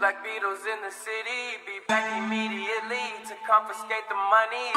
Black Beatles in the city, be back immediately to confiscate the money.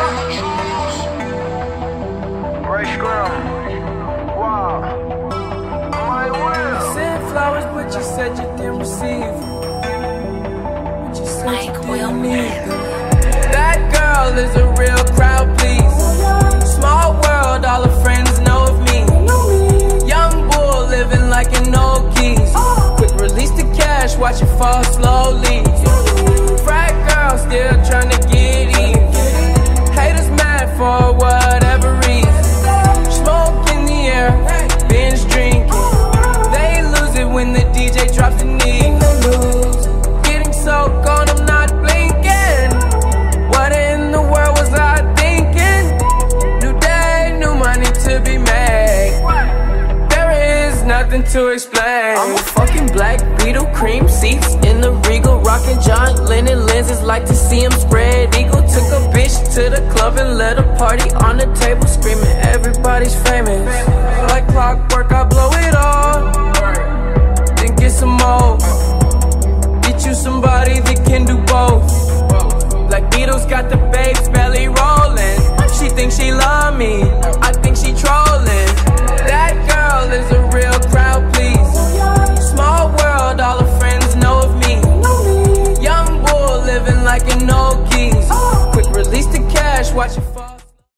Right scrum. Wow. My will. Sent flowers, but you said you didn't receive. But you said you didn't need them. That girl is a real crowd, please. Small world, all her friends know of me. Young bull living like an old keys. Quick release the cash, watch it fall slowly. Frat girl still trying to get in. Haters mad for whatever reason. Smoke in the air, binge drinking. They lose it when the DJ drops the knee. Getting so gone, I'm not blinking. What in the world was I thinking? New day, new money to be made. There is nothing to explain. I'm a fucking Black Beetle, cream seats in the Regal, rocking John Lennon lenses, like to see him spread eagle. Took a bitch to the club and let a party on the table, screaming everybody's famous. Like clockwork, I blow it all, then get some more. Get you somebody that can do both. Black Beatles got the babes belly rolling. She thinks she love me, I think she trolling. That girl is a real crowd, please. Small world, all her friends know of me. Young bull living like an old keys. Quick release the cash, watch it